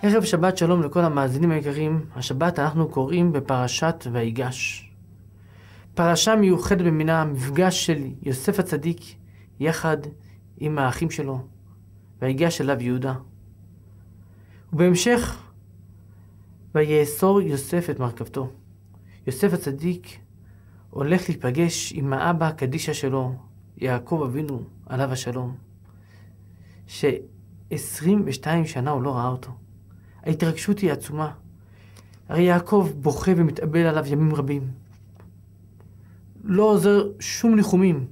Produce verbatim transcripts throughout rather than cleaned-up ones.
ערב שבת שלום לכל המאזינים היקרים. השבת אנחנו קוראים בפרשת ויגש. פרשה מיוחדת במינה, מפגש של יוסף הצדיק יחד עם האחים שלו, ויגש אליו יהודה. ובהמשך, ויאסור יוסף את מרכבתו. יוסף הצדיק הולך להיפגש עם האבא הקדישה שלו, יעקב אבינו עליו השלום, ש-עשרים ושתיים שנה הוא לא ראה אותו. ההתרגשות היא עצומה. הרי יעקב בוכה ומתאבל עליו ימים רבים. לא עוזר שום ניחומים.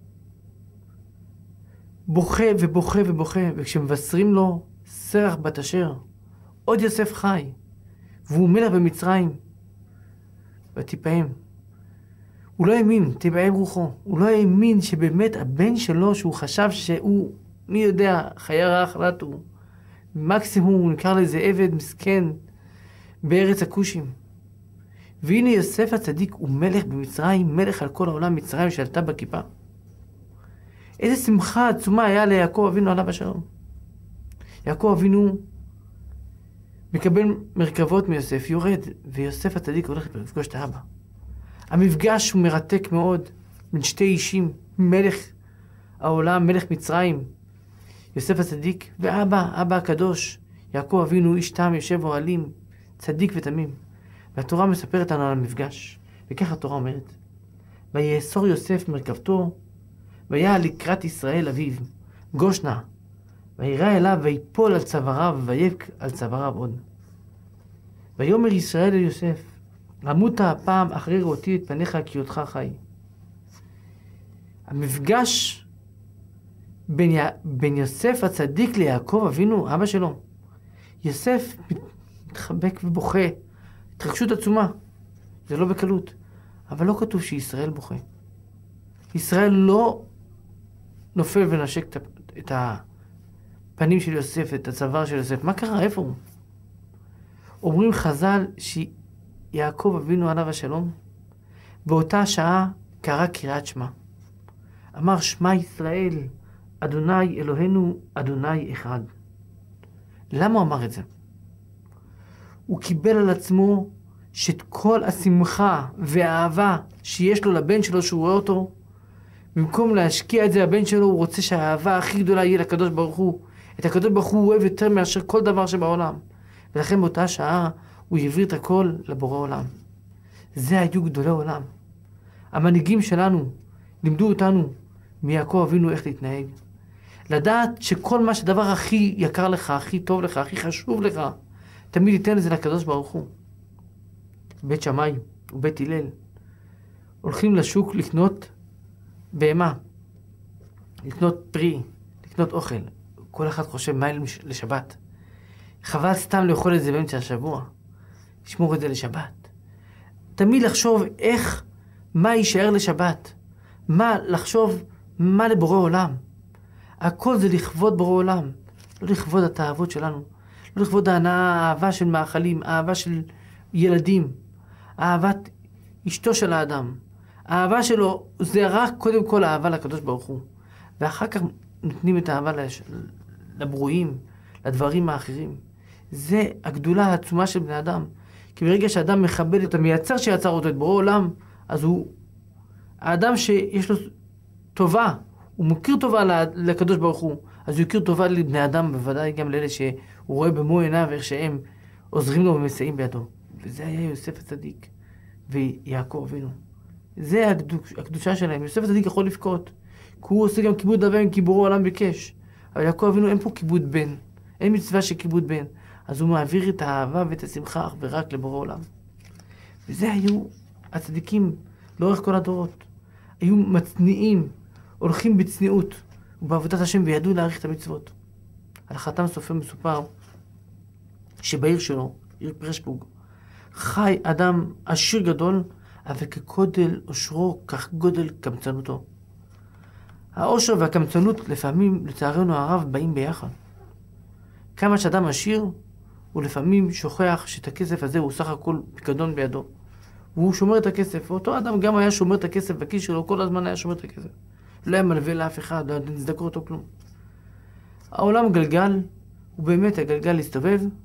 בוכה ובוכה ובוכה, וכשמבשרים לו סרח בת אשר, עוד יוסף חי, והוא מלך במצרים, ותיפעם. הוא לא האמין, תיפעם רוחו. הוא לא האמין שבאמת הבן שלו, שהוא חשב שהוא, מי יודע, חיה רך לטו, מקסימום הוא נקרא לזה עבד מסכן בארץ הכושים. והנה יוסף הצדיק הוא מלך במצרים, מלך על כל העולם. מצרים שלטה בכיפה. איזה שמחה עצומה היה ליעקב אבינו עליו השלום. יעקב אבינו מקבל מרכבות מיוסף, יורד, ויוסף הצדיק הולך לפגוש את האבא. המפגש הוא מרתק מאוד בין שתי אישים, מלך העולם, מלך מצרים, יוסף הצדיק, ואבא, אבא הקדוש, יעקב אבינו, איש תם, יושב אוהלים, צדיק ותמים. והתורה מספרת לנו על המפגש, וכך התורה אומרת: ויאסור יוסף מרכבתו, והיה לקראת ישראל אביו, גושנה, וירא אליו ויפול על צוואריו, ויבק על צוואריו עוד. ויאמר ישראל אל יוסף, רמות הפעם אחרי ראותי את פניך כי אותך חי. המפגש בין, י... בין יוסף הצדיק ליעקב אבינו, אבא שלו. יוסף מתחבק ובוכה, התרגשות עצומה. זה לא בקלות. אבל לא כתוב שישראל בוכה. ישראל לא נופל ונשק את הפנים של יוסף, את הצוואר של יוסף. מה קרה? איפה הוא? אומרים חז"ל שיעקב אבינו עליו השלום, באותה שעה קרא קריאת שמע. אמר שמע ישראל, אדוני אלוהינו, אדוני אחד. למה הוא אמר את זה? הוא קיבל על עצמו שאת כל השמחה והאהבה שיש לו לבן שלו שהוא רואה אותו, במקום להשקיע את זה לבן שלו, הוא רוצה שהאהבה הכי גדולה יהיה לקדוש ברוך הוא. את הקדוש ברוך הוא אוהב יותר מאשר כל דבר שבעולם. ולכן באותה שעה הוא העביר את הכל לבורא עולם. זה היו גדולי עולם. המנהיגים שלנו לימדו אותנו מיעקב אבינו איך להתנהג. לדעת שכל מה שדבר הכי יקר לך, הכי טוב לך, הכי חשוב לך, תמיד ייתן לזה לקדוש ברוך הוא. בית שמאי ובית הלל הולכים לשוק לקנות בהמה, לקנות פרי, לקנות אוכל. כל אחד חושב מה לשבת. חבל סתם לאכול את זה באמצע השבוע. לשמור את זה לשבת. תמיד לחשוב איך, מה יישאר לשבת. מה לחשוב, מה לבורא עולם. הכל זה לכבוד בורא עולם. לא לכבוד את האהבות שלנו. לא לכבוד ההנאה, האהבה של מאכלים, האהבה של ילדים. אהבת אשתו של האדם. האהבה שלו זה רק קודם כל האהבה לקדוש ברוך הוא. ואחר כך נותנים את האהבה לברואים, לדברים האחרים. זה הגדולה העצומה של בני אדם. כי ברגע שאדם מכבד את המייצר שיצר אותו, את בורא עולם, אז הוא, האדם שיש לו טובה, הוא מכיר טובה לקדוש ברוך הוא, אז הוא הכיר טובה לבני אדם, בוודאי גם לאלה שהוא רואה במו עיניו איך שהם עוזרים לו ומסייעים בידו. וזה היה יוסף הצדיק ויעקב אבינו. זה הקדוש, הקדושה שלהם. יוסף הצדיק יכול לבכות, כי הוא עושה גם כיבוד אב עם כיבורו העולם ביקש. אבל יעקב אבינו אין פה כיבוד בן, אין מצווה של כיבוד בן. אז הוא מעביר את האהבה ואת השמחה אך ורק לבורא עולם. וזה היו הצדיקים לאורך כל הדורות. היו מצניעים, הולכים בצניעות ובעבודת השם, וידעו להעריך את המצוות. על החתם סופר מסופר שבעיר שלו, עיר פרשבורג, חי אדם עשיר גדול, אבל כגודל עושרו כך גודל קמצנותו. העושר והקמצנות לפעמים, לצערנו הרב, באים ביחד. כמה שאדם עשיר, הוא לפעמים שוכח שאת הכסף הזה הוא סך הכל פיקדון בידו. והוא שומר את הכסף. ואותו אדם גם היה שומר את הכסף בכיס שלו, כל הזמן היה שומר את הכסף. לא היה מלווה לאף אחד, לא היה נזדקר אותו כלום. העולם גלגל, ובאמת הגלגל הסתובב,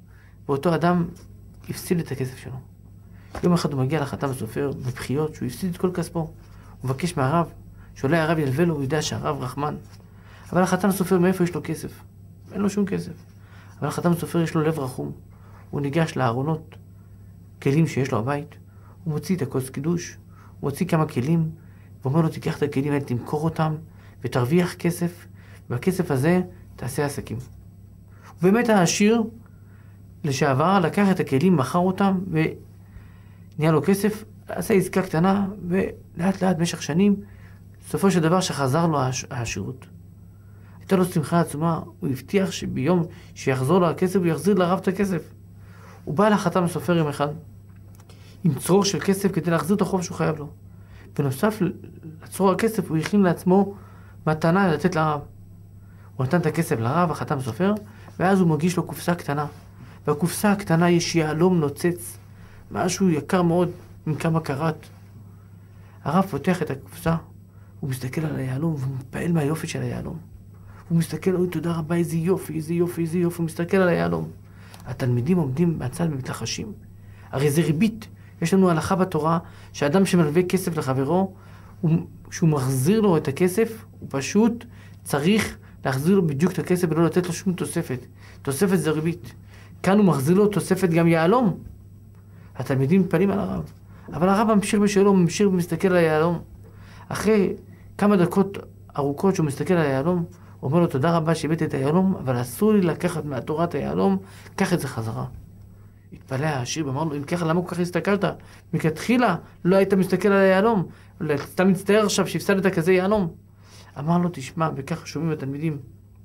ואותו אדם הפסיד את הכסף שלו. יום אחד הוא מגיע לחתם הסופר בבחיות שהוא הפסיד את כל כספו. הוא מבקש מהרב, שאולי הרב ילווה לו, הוא יודע שהרב רחמן. אבל החתם הסופר מאיפה יש לו כסף? אין לו שום כסף. אבל החתם הסופר יש לו לב רחום. הוא ניגש לארונות, כלים שיש לו הבית, הוא מוציא את הכוס קידוש, הוא מוציא כמה כלים, ואומר לו, תיקח את הכלים האלה, תמכור אותם, ותרוויח כסף, והכסף הזה תעשה עסקים. ובאמת העשיר לשעבר לקח את הכלים, מכר אותם, ונהיה לו כסף, עשה עסקה קטנה, ולאט לאט במשך שנים, סופו של דבר שחזר לו העשירות. הייתה לו שמחה עצומה, הוא הבטיח שביום שיחזור לו הכסף, הוא יחזיר לרב את הכסף. הוא בא לחתם הסופר יום אחד, עם צרור של כסף כדי להחזיר את החוב שהוא חייב לו. בנוסף לצרור הכסף, הוא הכין לעצמו מתנה לתת לרב. הוא נתן את הכסף לרב, החתם הסופר, ואז הוא מגיש לו קופסה קטנה. והקופסה הקטנה יש יהלום נוצץ, משהו יקר מאוד, עם כמה קרת. הרב פותח את הקופסה, הוא מסתכל על היהלום, והוא מתפעל מהיופי של היהלום. הוא מסתכל, אוי, תודה רבה, איזה יופי, איזה יופי, איזה יופי, הוא מסתכל על היהלום. התלמידים עומדים בצד ומתלחשים. הרי זה ריבית. יש לנו הלכה בתורה, שאדם שמלווה כסף לחברו, כשהוא מחזיר לו את הכסף, הוא פשוט צריך להחזיר לו בדיוק את הכסף ולא לתת לו שום תוספת. תוספת זה ריבית. כאן הוא מחזיר לו תוספת גם יהלום. התלמידים מתפעלים על הרב. אבל הרב ממשיך בשאלו, ממשיך ומסתכל על היהלום. אחרי כמה דקות ארוכות שהוא מסתכל על היהלום, הוא אומר לו, תודה רבה שהבאת את היהלום, אבל אסור לי לקחת מהתורת היהלום, קח את זה חזרה. התפלא העשיר ואמר לו, אם ככה, למה כל כך הסתכלת? מכתחילה לא היית מסתכל על היהלום, אתה מצטער עכשיו שהפסדת כזה יהלום. אמר לו, תשמע, וככה שומעים התלמידים.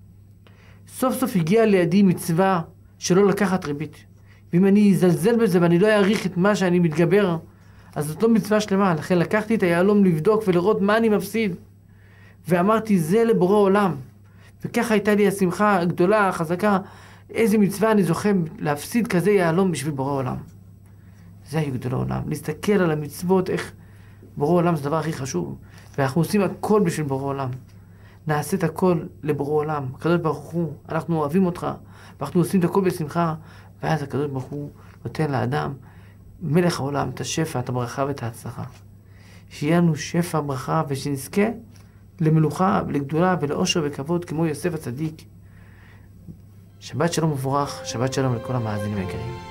סוף סוף הגיעה לידי מצווה שלא לקחת ריבית. ואם אני אזלזל בזה ואני לא אעריך את מה שאני מתגבר, אז זאת לא מצווה שלמה. לכן לקחתי את היהלום לבדוק ולראות מה אני מפסיד. ואמרתי, זה לבורא עולם. וככה הייתה לי השמחה הגדולה, החזקה, איזה מצווה אני זוכה להפסיד כזה יהלום בשביל בורא עולם. זה היו גדול העולם. להסתכל על המצוות, איך בורא עולם זה הדבר הכי חשוב. ואנחנו עושים הכל בשביל בורא עולם. נעשה את הכל לבורא עולם. הקדוש ברוך הוא, אנחנו אוהבים אותך, ואנחנו עושים את הכל בשמחה, ואז הקדוש ברוך הוא נותן לאדם, מלך העולם, את השפע, את הברכה ואת ההצלחה. שיהיה לנו שפע, ברכה, ושנזכה למלוכה ולגדולה ולאושר וכבוד כמו יוסף הצדיק. שבת שלום מבורך, שבת שלום לכל המאזינים היקרים.